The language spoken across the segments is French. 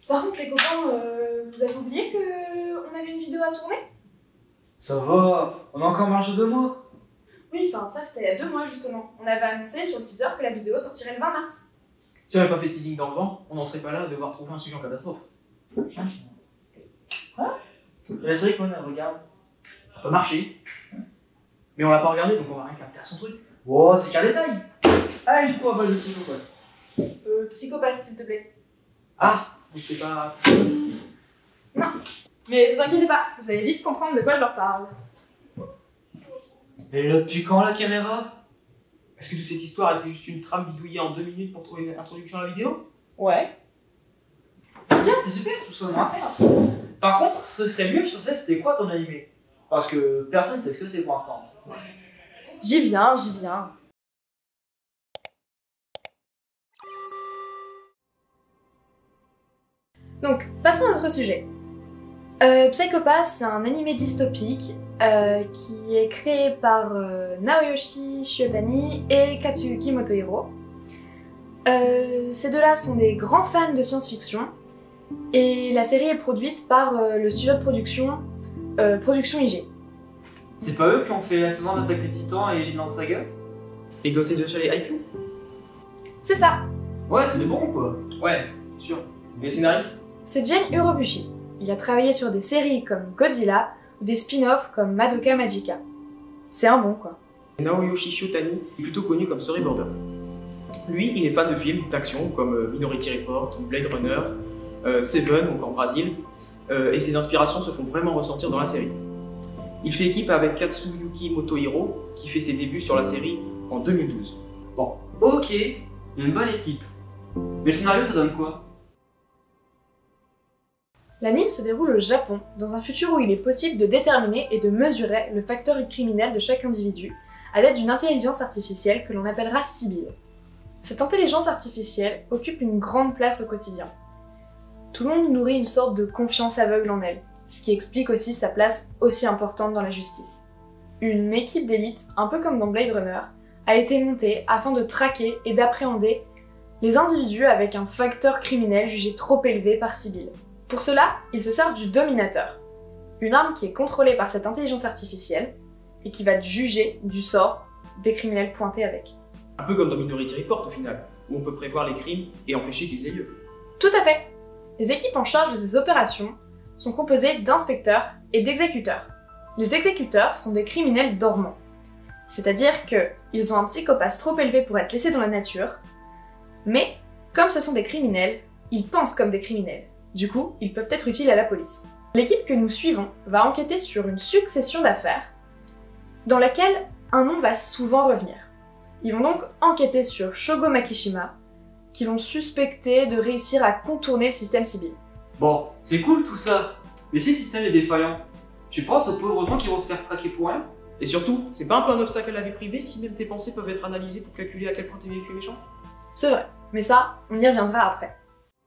Par contre, les copains, vous avez oublié qu'on avait une vidéo à tourner? Ça va, on a encore marge de 2 mois. Oui, enfin, ça c'était il y a 2 mois justement. On avait annoncé sur le teaser que la vidéo sortirait le 20 mars. Si on n'avait pas fait de teasing dans le vent, on n'en serait pas là à devoir trouver un sujet en catastrophe. Quoi? La série qu'on a, regarde. Ça peut marcher. Mais on l'a pas regardé, donc on va rien capter à son truc. Oh, c'est qu'un détail. Ah, je crois pas le truc ou quoi. Psychopathe, s'il te plaît. Ah, je sais pas. Non. Mais vous inquiétez pas, vous allez vite comprendre de quoi je leur parle. Et là, depuis quand la caméra? Est-ce que toute cette histoire était juste une trame bidouillée en 2 minutes pour trouver une introduction à la vidéo? Ouais. Bien, c'est super, c'est tout ça à faire. Par contre, ce serait mieux sur ça, c'était quoi ton animé? Parce que personne sait ce que c'est pour l'instant. J'y viens, j'y viens. Donc, passons à notre sujet. Psychopath, c'est un animé dystopique qui est créé par Naoyoshi Shiotani et Katsuyuki Motohiro. Ces deux-là sont des grands fans de science-fiction et la série est produite par le studio de production Production IG. C'est pas eux qui ont fait la saison d'Attaque des Titans et Vinland Saga? Les Ghost in the Shell et Haikyuu? C'est ça, Ouais, c'est des bons quoi. Ouais, sûr. Et les scénaristes? c'est Jun Urobuchi. Il a travaillé sur des séries comme Godzilla ou des spin-offs comme Madoka Magica. C'est un bon quoi. Naoyoshi Shiotani est plutôt connu comme storyboarder. Lui, il est fan de films d'action comme Minority Report, Blade Runner, Seven ou encore Brazil, et ses inspirations se font vraiment ressentir dans la série. Il fait équipe avec Katsuyuki Motohiro, qui fait ses débuts sur la série en 2012. Bon, ok, une bonne équipe. Mais le scénario, ça donne quoi? L'anime se déroule au Japon, dans un futur où il est possible de déterminer et de mesurer le facteur criminel de chaque individu à l'aide d'une intelligence artificielle que l'on appellera Sibyl. Cette intelligence artificielle occupe une grande place au quotidien. Tout le monde nourrit une sorte de confiance aveugle en elle, ce qui explique aussi sa place aussi importante dans la justice. Une équipe d'élite, un peu comme dans Blade Runner, a été montée afin de traquer et d'appréhender les individus avec un facteur criminel jugé trop élevé par Sibyl. Pour cela, ils se servent du Dominateur, une arme qui est contrôlée par cette intelligence artificielle et qui va juger du sort des criminels pointés avec. Un peu comme dans Minority Report au final, où on peut prévoir les crimes et empêcher qu'ils aient lieu. Tout à fait. Les équipes en charge de ces opérations sont composées d'inspecteurs et d'exécuteurs. Les exécuteurs sont des criminels dormants, c'est-à-dire qu'ils ont un psychopathe trop élevé pour être laissés dans la nature, mais comme ce sont des criminels, ils pensent comme des criminels. Du coup, ils peuvent être utiles à la police. L'équipe que nous suivons va enquêter sur une succession d'affaires dans laquelle un nom va souvent revenir. Ils vont donc enquêter sur Shogo Makishima, qui vont suspecter de réussir à contourner le système Sibyl. Bon, c'est cool tout ça. Mais si le système est défaillant, tu penses aux pauvres gens qui vont se faire traquer pour rien? Et surtout, c'est pas un peu un obstacle à la vie privée si même tes pensées peuvent être analysées pour calculer à quel point t'es méchant? C'est vrai, mais ça, on y reviendra après.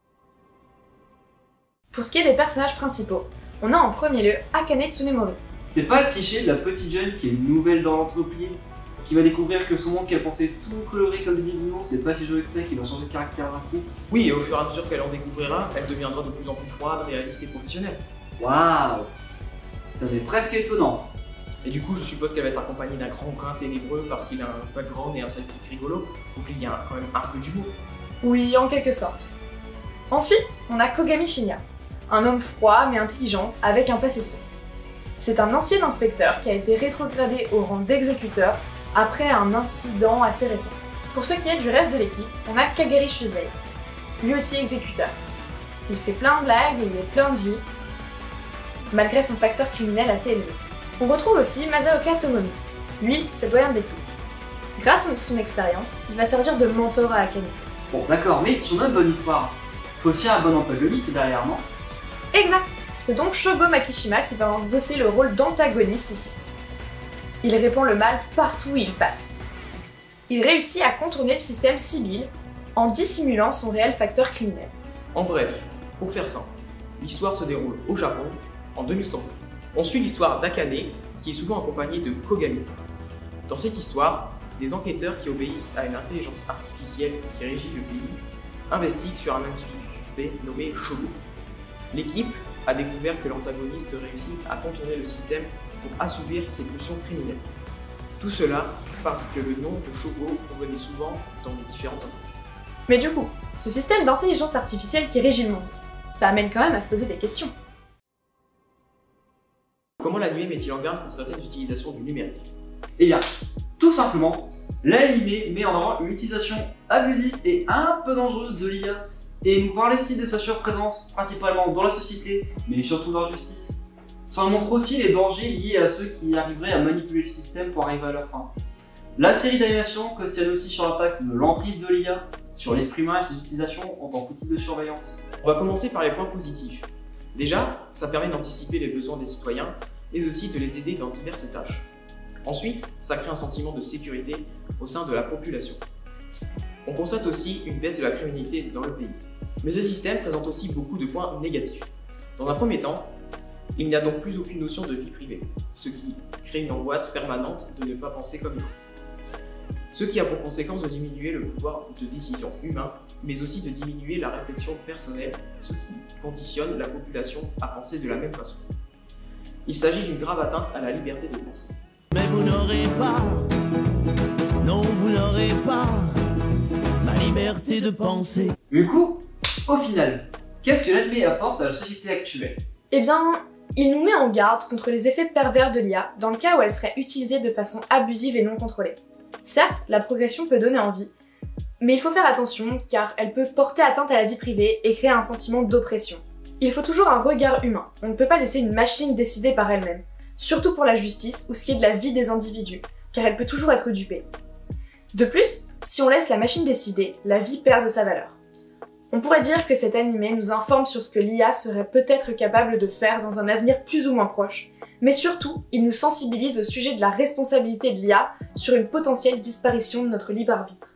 Pour ce qui est des personnages principaux, on a en premier lieu Akane Tsunemori. C'est pas le cliché de la petite jeune qui est nouvelle dans l'entreprise, qui va découvrir que son monde qu'elle pensait tout coloré comme des bisounours, c'est pas si joli que ça, qui va changer de caractère d'un coup. Oui, et au fur et à mesure qu'elle en découvrira, elle deviendra de plus en plus froide, réaliste et professionnelle. Waouh, ça m'est presque étonnant. Et du coup, je suppose qu'elle va être accompagnée d'un grand brin ténébreux parce qu'il a un background et un sidekick rigolo, donc il y a quand même un peu d'humour. Oui, en quelque sorte. Ensuite, on a Kogami Shinya, un homme froid mais intelligent avec un passé sombre. C'est un ancien inspecteur qui a été rétrogradé au rang d'exécuteur après un incident assez récent. Pour ce qui est du reste de l'équipe, on a Kageri Shusei, lui aussi exécuteur. Il fait plein de blagues et il est plein de vie, malgré son facteur criminel assez élevé. On retrouve aussi Masaoka Tomomi. Lui, c'est le doyen de l'équipe. Grâce à son expérience, il va servir de mentor à Akane. Bon, d'accord, mais tu en as une bonne histoire. Faut aussi un bon antagoniste derrière, non? Exact. C'est donc Shogo Makishima qui va endosser le rôle d'antagoniste ici. Il répand le mal partout où il passe. Il réussit à contourner le système Sibyl en dissimulant son réel facteur criminel. En bref, pour faire simple, l'histoire se déroule au Japon en 2100. On suit l'histoire d'Akane, qui est souvent accompagné de Kogami. Dans cette histoire, des enquêteurs qui obéissent à une intelligence artificielle qui régit le pays investiguent sur un individu suspect nommé Shogo. L'équipe a découvert que l'antagoniste réussit à contourner le système pour assouvir ses pulsions criminelles. Tout cela parce que le nom de Shogo revenait souvent dans les différents endroits. Mais du coup, ce système d'intelligence artificielle qui régit le monde, ça amène quand même à se poser des questions. Comment l'anime met-il en garde contre certaines utilisations du numérique? Eh bien, tout simplement, l'anime met en avant une utilisation abusive et un peu dangereuse de l'IA et nous parle ici de sa surprésence, principalement dans la société, mais surtout dans la justice. Ça nous montre aussi les dangers liés à ceux qui arriveraient à manipuler le système pour arriver à leur fin. La série d'animation questionne aussi sur l'impact de l'emprise de l'IA sur l'esprit humain et ses utilisations en tant qu'outil de surveillance. On va commencer par les points positifs. Déjà, ça permet d'anticiper les besoins des citoyens et aussi de les aider dans diverses tâches. Ensuite, ça crée un sentiment de sécurité au sein de la population. On constate aussi une baisse de la criminalité dans le pays. Mais ce système présente aussi beaucoup de points négatifs. Dans un premier temps, il n'y a donc plus aucune notion de vie privée, ce qui crée une angoisse permanente de ne pas penser comme il faut. Ce qui a pour conséquence de diminuer le pouvoir de décision humain, mais aussi de diminuer la réflexion personnelle, ce qui conditionne la population à penser de la même façon. Il s'agit d'une grave atteinte à la liberté de penser. Mais vous n'aurez pas, non vous n'aurez pas, ma liberté de penser. Du coup, au final, qu'est-ce que l'anime apporte à la société actuelle? Eh bien, il nous met en garde contre les effets pervers de l'IA dans le cas où elle serait utilisée de façon abusive et non contrôlée. Certes, la progression peut donner envie, mais il faut faire attention car elle peut porter atteinte à la vie privée et créer un sentiment d'oppression. Il faut toujours un regard humain, on ne peut pas laisser une machine décider par elle-même, surtout pour la justice ou ce qui est de la vie des individus, car elle peut toujours être dupée. De plus, si on laisse la machine décider, la vie perd de sa valeur. On pourrait dire que cet animé nous informe sur ce que l'IA serait peut-être capable de faire dans un avenir plus ou moins proche, mais surtout, il nous sensibilise au sujet de la responsabilité de l'IA sur une potentielle disparition de notre libre arbitre.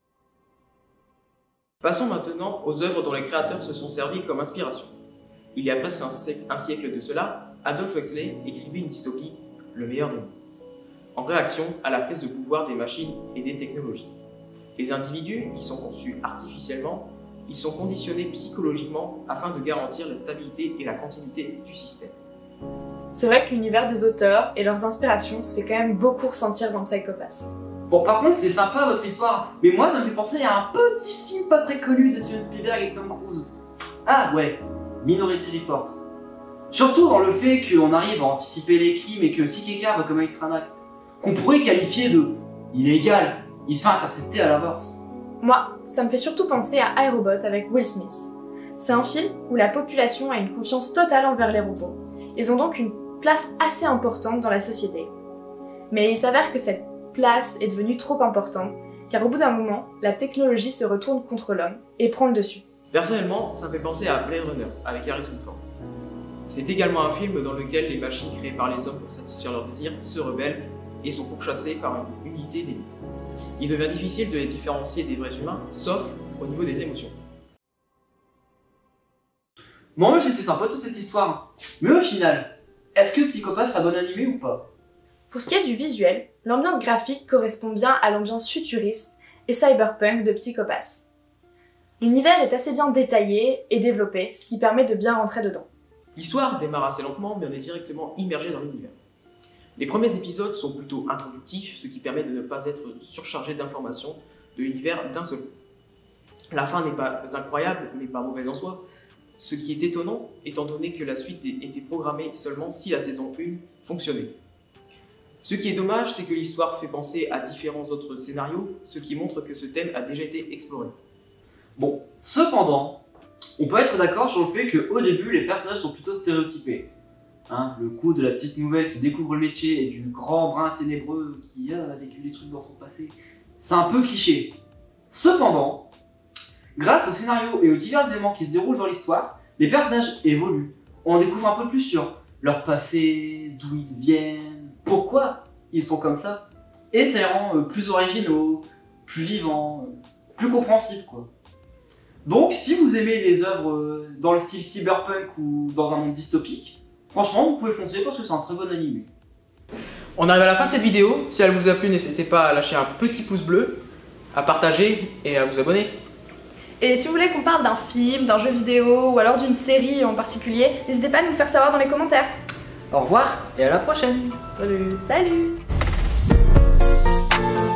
Passons maintenant aux œuvres dont les créateurs se sont servis comme inspiration. Il y a presque un siècle de cela, Aldous Huxley écrivait une dystopie, Le meilleur des mondes, en réaction à la prise de pouvoir des machines et des technologies. Les individus y sont conçus artificiellement, ils sont conditionnés psychologiquement afin de garantir la stabilité et la continuité du système. C'est vrai que l'univers des auteurs et leurs inspirations se fait quand même beaucoup ressentir dans Psycho-Pass. Bon, par contre, c'est sympa votre histoire, mais moi ça me fait penser à un petit film pas très connu de Steven Spielberg et Tom Cruise. Ah ouais, Minority Report. Surtout dans le fait qu'on arrive à anticiper les crimes et que si quelqu'un va commettre un acte qu'on pourrait qualifier de illégal, il se fait intercepter à l'avance. Moi, ça me fait surtout penser à iRobot avec Will Smith. C'est un film où la population a une confiance totale envers les robots. Ils ont donc une place assez importante dans la société. Mais il s'avère que cette place est devenue trop importante, car au bout d'un moment, la technologie se retourne contre l'homme et prend le dessus. Personnellement, ça me fait penser à Blade Runner avec Harrison Ford. C'est également un film dans lequel les machines créées par les hommes pour satisfaire leurs désirs se rebellent et sont pourchassées par une unité d'élite. Il devient difficile de les différencier des vrais humains, sauf au niveau des émotions. Bon, mais c'était sympa toute cette histoire. Mais au final, est-ce que Psycho-Pass a bon animé ou pas? Pour ce qui est du visuel, l'ambiance graphique correspond bien à l'ambiance futuriste et cyberpunk de Psycho-Pass. L'univers est assez bien détaillé et développé, ce qui permet de bien rentrer dedans. L'histoire démarre assez lentement, mais on est directement immergé dans l'univers. Les premiers épisodes sont plutôt introductifs, ce qui permet de ne pas être surchargé d'informations de l'univers d'un seul coup. La fin n'est pas incroyable, mais pas mauvaise en soi, ce qui est étonnant étant donné que la suite était programmée seulement si la saison 1 fonctionnait. Ce qui est dommage, c'est que l'histoire fait penser à différents autres scénarios, ce qui montre que ce thème a déjà été exploré. Bon, cependant, on peut être d'accord sur le fait qu'au début, les personnages sont plutôt stéréotypés. Hein, le coup de la petite nouvelle qui découvre le métier et du grand brun ténébreux qui a vécu des trucs dans son passé, c'est un peu cliché. Cependant, grâce au scénario et aux divers éléments qui se déroulent dans l'histoire, les personnages évoluent. On découvre un peu plus sur leur passé, d'où ils viennent, pourquoi ils sont comme ça, et ça les rend plus originaux, plus vivants, plus compréhensibles quoi. Donc si vous aimez les œuvres dans le style cyberpunk ou dans un monde dystopique, franchement vous pouvez foncer parce que c'est un très bon animé. On arrive à la fin de cette vidéo, si elle vous a plu n'hésitez pas à lâcher un petit pouce bleu, à partager et à vous abonner. Et si vous voulez qu'on parle d'un film, d'un jeu vidéo ou alors d'une série en particulier, n'hésitez pas à nous faire savoir dans les commentaires. Au revoir et à la prochaine. Salut.